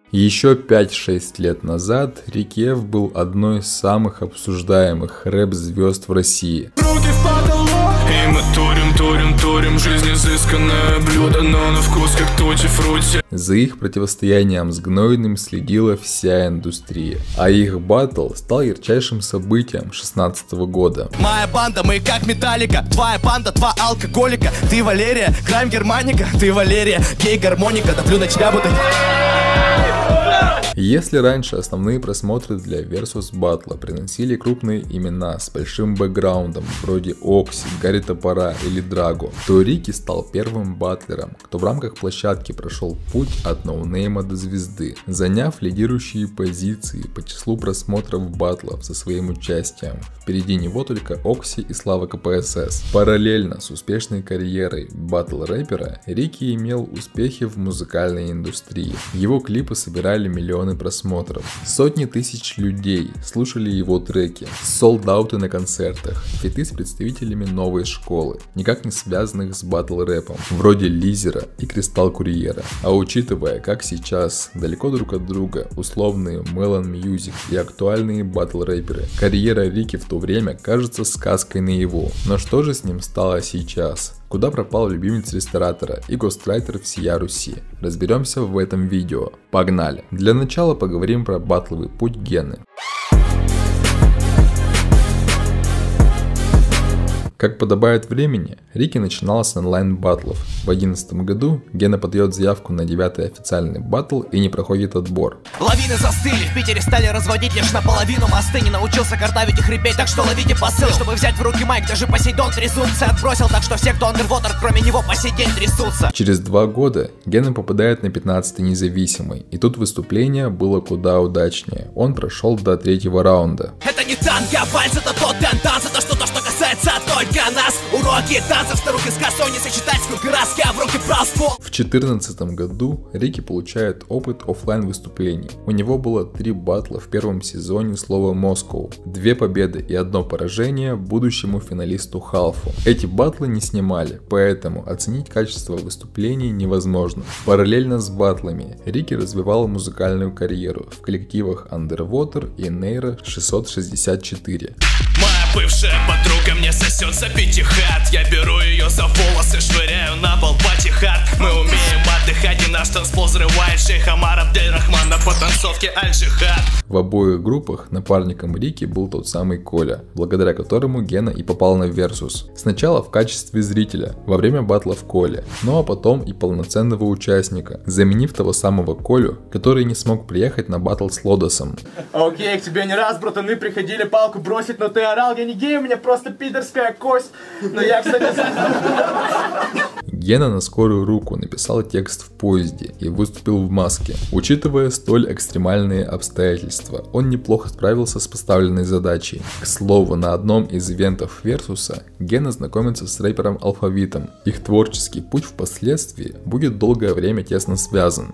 Еще 5-6 лет назад Рики Эф был одной из самых обсуждаемых рэп-звезд в России. Руки в потолок, и мы турим, жизнь изысканное блюдо, но на вкус как тути-фрути. За их противостоянием с Гнойным следила вся индустрия, а их баттл стал ярчайшим событием 2016 года. Моя банда, мы как Металлика, твоя банда, два алкоголика, ты Валерия, Крайм Германика, ты Валерия, гей-гармоника, да плю на тебя буду. Если раньше основные просмотры для Versus батла приносили крупные имена с большим бэкграундом, вроде Окси, Гарри Топора или Драго, то Рики стал первым батлером, кто в рамках площадки прошел путь от ноунейма до звезды, заняв лидирующие позиции по числу просмотров батлов со своим участием. Впереди него только Окси и Слава КПСС. Параллельно с успешной карьерой батл-рэпера, Рики имел успехи в музыкальной индустрии. Его клипы собирали миллионы просмотров. Сотни тысяч людей слушали его треки, солд-ауты на концертах, фиты с представителями новой школы, никак не связанных с батл-рэпом, вроде Лизера и Кристалл Курьера. А учитывая, как сейчас далеко друг от друга условные Melon Music и актуальные батл-рэперы, карьера Рики в то время кажется сказкой наяву. Но что же с ним стало сейчас? Куда пропал любимец ресторатора и гострайтер всея Руси? Разберемся в этом видео. Погнали! Для начала поговорим про батловый путь Гены. Как подобает времени, Рики начинал с онлайн-баттлов. В 2011 году Гена подает заявку на 9-й официальный баттл и не проходит отбор. Лавины застыли, в Питере стали разводить лишь наполовину мосты. Не научился картавить и хрипеть, так что ловите посыл. Чтобы взять в руки майк, даже Посейдон трясутся. Отбросил, так что все, кто андервотер, кроме него по сей день трясутся. Через 2 года Гена попадает на 15-й независимый, и тут выступление было куда удачнее. Он прошел до 3-го раунда. Это не танк, а вальс, это тот танц, это что-то, что касается только нас. Уроки танцев, старух из косой не сочетать, сколько раз я в руки брал ствол. В 2014 году Рики получает опыт оффлайн выступлений. У него было 3 батла в первом сезоне слова Moscow, 2 победы и 1 поражение будущему финалисту Халфу. Эти батлы не снимали, поэтому оценить качество выступлений невозможно. Параллельно с батлами Рики развивал музыкальную карьеру в коллективах Underwater и Neyro 664. Моя бывшая подруга мне сосет за пятихат. Я беру ее за волосы, швыряю на пол патихат. Мы умеем отдыхать, и наш танцпол взрывает Шейх Омар Абдель-Рахман на потанцовке Аль-Джихад. В обоих группах напарником Рики был тот самый Коля, благодаря которому Гена и попал на Versus. Сначала в качестве зрителя, во время батла в Коле, ну а потом и полноценного участника, заменив того самого Колю, который не смог приехать на батл с Лодосом. Окей, к тебе не раз, братаны, приходили палку бросить, но ты орал, я не гей, у меня просто пидорская кость. Но я, кстати... Гена на скорую руку написал текст в поезде и выступил в маске. Учитывая столь экстремальные обстоятельства, он неплохо справился с поставленной задачей. К слову, на одном из ивентов Версуса Гена знакомится с рэпером Алфавитом. Их творческий путь впоследствии будет долгое время тесно связан.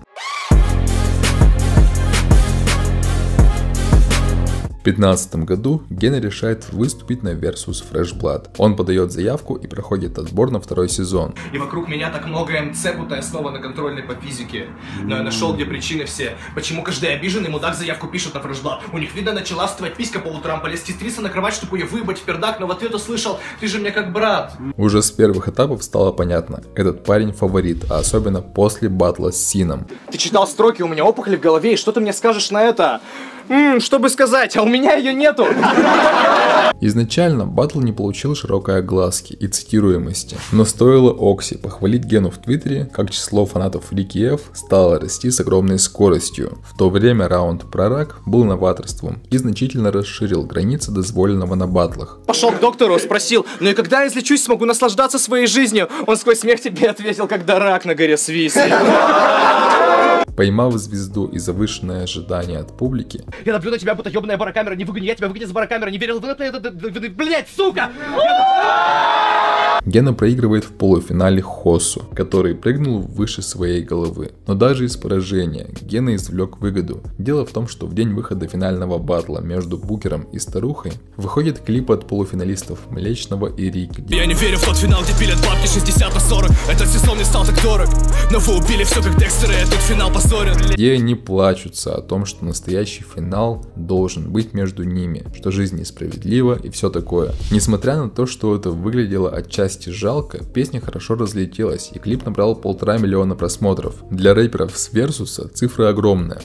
В 2015 году Гена решает выступить на Versus Fresh Blood. Он подает заявку и проходит отбор на 2-й сезон. И вокруг меня так много МЦ, будто я снова на контрольной по физике. Но я нашел, где причины все. Почему каждый обиженный мудак заявку пишет на Fresh Blood? У них, видно, начала вставать писька по утрам, полез кистриса на кровать, чтобы ее выебать в пердак, но в ответ услышал: ты же мне как брат. Уже с первых этапов стало понятно, этот парень фаворит, а особенно после батла с Сином. Ты читал строки, у меня опухоли в голове, и что ты мне скажешь на это? Что бы сказать, а у меня ее нету. Изначально батл не получил широкой огласки и цитируемости, но стоило Окси похвалить Гену в Твиттере, как число фанатов Рики Эф стало расти с огромной скоростью. В то время раунд Прорак был новаторством и значительно расширил границы дозволенного на батлах. Пошел к доктору, спросил: ну и когда я излечусь, смогу наслаждаться своей жизнью? Он сквозь смех тебе ответил: когда рак на горе Свиси. Поймав звезду и завышенное ожидание от публики, я наблю на тебя, будто ебаная барокамера, не выгони, я тебя выгоню за барокамеру, не верил в это, блять, сука! Гена проигрывает в полуфинале Хоссу, который прыгнул выше своей головы. Но даже из поражения Гена извлек выгоду. Дело в том, что в день выхода финального батла между Букером и Старухой выходит клип от полуфиналистов Млечного и Рики. Я не верю в тот финал, где пилят бабки 60/40. Этот сезон не стал так дорог, но вы убили все как Декстеры, этот финал позорен. Где они плачутся о том, что настоящий финал должен быть между ними, что жизнь несправедлива и все такое. Несмотря на то, что это выглядело отчасти жалко, песня хорошо разлетелась и клип набрал 1,5 миллиона просмотров. Для рэперов с Версуса цифра огромная.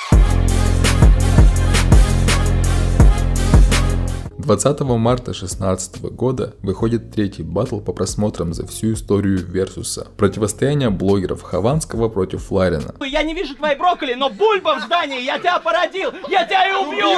20 марта 2016 года выходит третий батл по просмотрам за всю историю Версуса. Противостояние блогеров Хованского против Ларина. Я не вижу твоей брокколи, но бульба в здании, я тебя породил, я тебя и убью!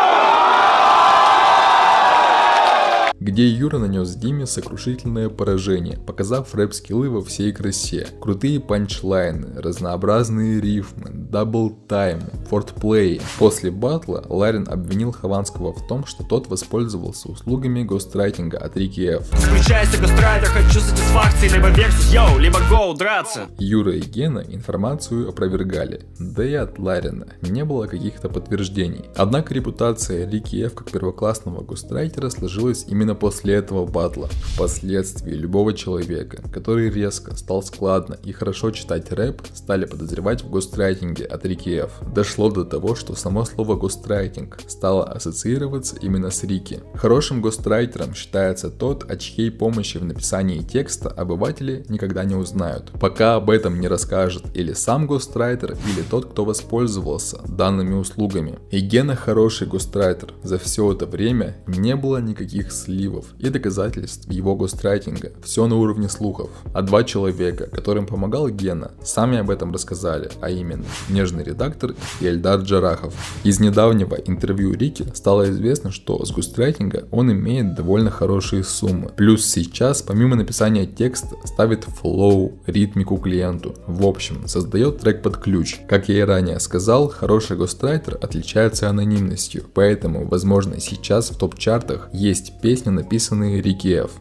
Где Юра нанес Диме сокрушительное поражение, показав рэп-скиллы во всей красе. Крутые панчлайны, разнообразные рифмы, даблтаймы, фортплеи. После батла Ларин обвинил Хованского в том, что тот воспользовался услугами гострайтинга от Рики Ф. Встречайся, гострайтер, хочу сатисфакции, либо Версус, йоу, либо гоу, драться. Юра и Гена информацию опровергали, да и от Ларина не было каких-то подтверждений. Однако репутация Рики Ф как первоклассного гострайтера сложилась именно после этого батла. Впоследствии любого человека, который резко стал складно и хорошо читать рэп, стали подозревать в гострайтинге от Рики Ф. Дошло до того, что само слово гострайтинг стало ассоциироваться именно с Рики. Хорошим гострайтером считается тот, о чьей помощи в написании текста обыватели никогда не узнают, пока об этом не расскажет или сам гострайтер, или тот, кто воспользовался данными услугами. И Гена хороший гострайтер. За все это время не было никаких сливов и доказательств его гострайтинга. Все на уровне слухов. А два человека, которым помогал Гена, сами об этом рассказали, а именно Нежный редактор и Эльдар Джарахов. Из недавнего интервью Рики стало известно, что с гострайтинга он имеет довольно хорошие суммы. Плюс сейчас, помимо написания текста, ставит флоу, ритмику клиенту. В общем, создает трек под ключ. Как я и ранее сказал, хороший гострайтер отличается анонимностью, поэтому, возможно, сейчас в топ-чартах есть песни, написанные Рики Ф.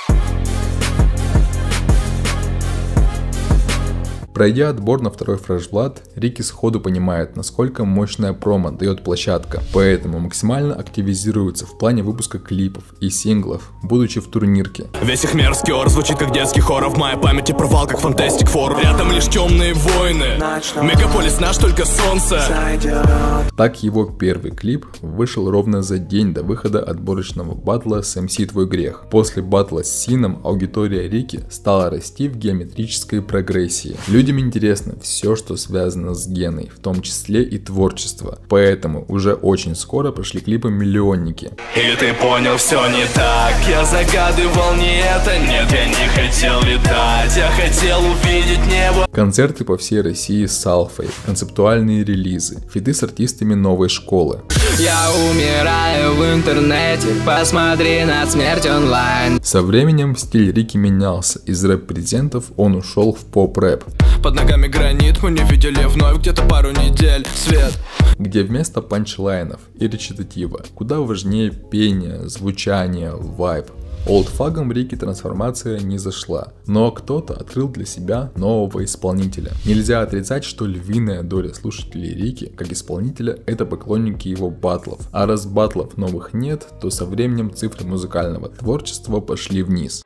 Пройдя отбор на второй фреш-блад, Рики сходу понимает, насколько мощная промо дает площадка, поэтому максимально активизируется в плане выпуска клипов и синглов, будучи в турнирке. Весь их мерзкий ор звучит как детский хор, а в моей памяти провал как Fantastic Four. Рядом лишь темные войны, мегаполис наш, только солнце. Так его первый клип вышел ровно за день до выхода отборочного батла с MC Твой Грех. После батла с Сином аудитория Рики стала расти в геометрической прогрессии. Людям интересно все, что связано с Геной, в том числе и творчество. Поэтому уже очень скоро пошли клипы «Миллионники». Или ты понял, все не так, я загадывал не это, нет, я не хотел летать, я хотел увидеть небо. Концерты по всей России с Алфой, концептуальные релизы, фиты с артистами новой школы. Я умираю в интернете, посмотри на смерть онлайн. Со временем стиль Рики менялся, из рэп-презентов он ушел в поп-рэп. Под ногами гранит, мы не видели вновь где-то пару недель, свет. Где вместо панчлайнов и речитатива куда важнее пение, звучание, вайб. Олдфагом Рики трансформация не зашла, но кто-то открыл для себя нового исполнителя. Нельзя отрицать, что львиная доля слушателей Рики, как исполнителя, это поклонники его батлов. А раз батлов новых нет, то со временем цифры музыкального творчества пошли вниз.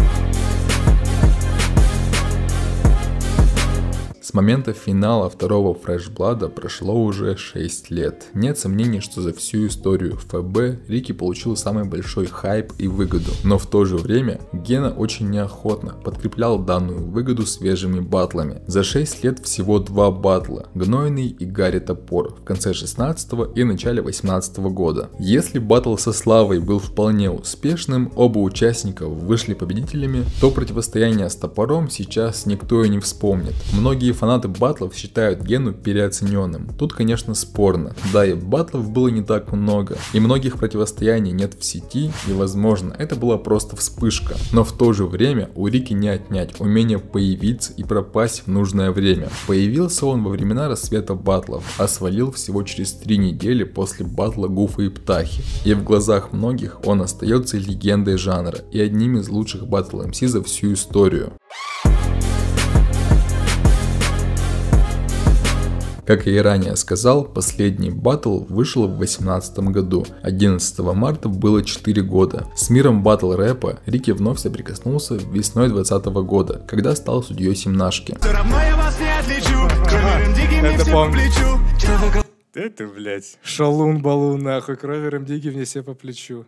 С момента финала второго фреш-блада прошло уже 6 лет. Нет сомнений, что за всю историю ФБ Рики получил самый большой хайп и выгоду. Но в то же время Гена очень неохотно подкреплял данную выгоду свежими батлами. За 6 лет всего 2 батла — Гнойный и Гарри Топор в конце 16 и начале 18 года. Если батл со Славой был вполне успешным, оба участника вышли победителями, то противостояние с Топором сейчас никто и не вспомнит. Многие фанаты баттлов считают Гену переоцененным. Тут, конечно, спорно. Да, и баттлов было не так много, и многих противостояний нет в сети, и возможно, это была просто вспышка. Но в то же время у Рики не отнять умение появиться и пропасть в нужное время. Появился он во времена рассвета баттлов, а свалил всего через 3 недели после батла Гуфа и Птахи. И в глазах многих он остается легендой жанра и одним из лучших батл МС за всю историю. Как я и ранее сказал, последний батл вышел в 2018 году. 11 марта было 4 года. С миром батл рэпа Рики вновь соприкоснулся весной 2020 года, когда стал судьей Семнашки. Это, блять, шалун-балун, нахуй, кровером диги мне все по плечу.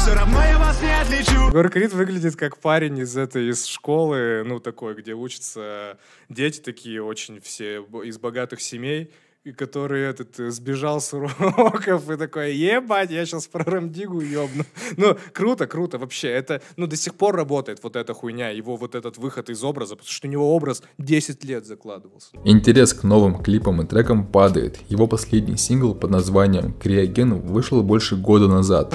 Егор Крид выглядит как парень из школы, ну, такой, где учатся дети такие очень все из богатых семей, и который сбежал с уроков и такой: ебать, я сейчас про Рамдигу ебну. Ну, круто, круто, вообще, это, ну, до сих пор работает вот эта хуйня, его вот этот выход из образа, потому что у него образ 10 лет закладывался. Интерес к новым клипам и трекам падает. Его последний сингл под названием «Криоген» вышел больше года назад.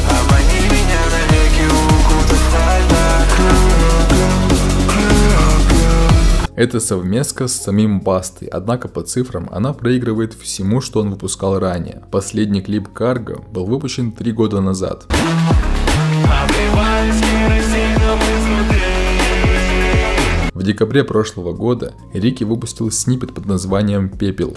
Это совместка с самим Бастой, однако по цифрам она проигрывает всему, что он выпускал ранее. Последний клип «Карго» был выпущен 3 года назад. В декабре прошлого года Рики выпустил сниппет под названием «Пепел».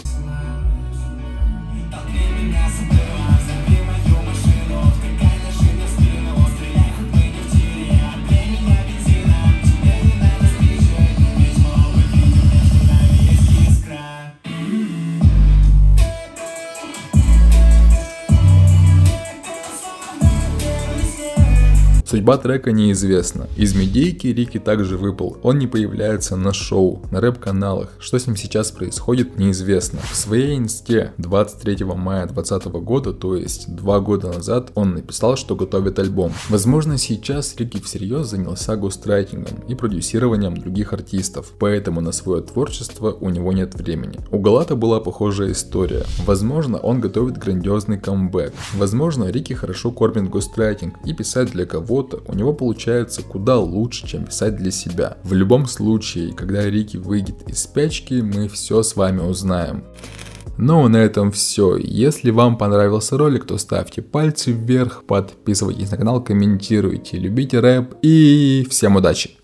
Судьба трека неизвестна. Из медийки Рики также выпал. Он не появляется на шоу, на рэп-каналах. Что с ним сейчас происходит, неизвестно. В своей инсте 23 мая 2020 года, то есть 2 года назад, он написал, что готовит альбом. Возможно, сейчас Рики всерьез занялся гострайтингом и продюсированием других артистов, поэтому на свое творчество у него нет времени. У Галата была похожая история. Возможно, он готовит грандиозный камбэк. Возможно, Рики хорошо кормит гострайтинг, и писать для кого-то у него получается куда лучше, чем писать для себя. В любом случае, когда Рики выйдет из спячки, мы все с вами узнаем. Ну, на этом все. Если вам понравился ролик, то ставьте пальцы вверх, подписывайтесь на канал, комментируйте, любите рэп и всем удачи!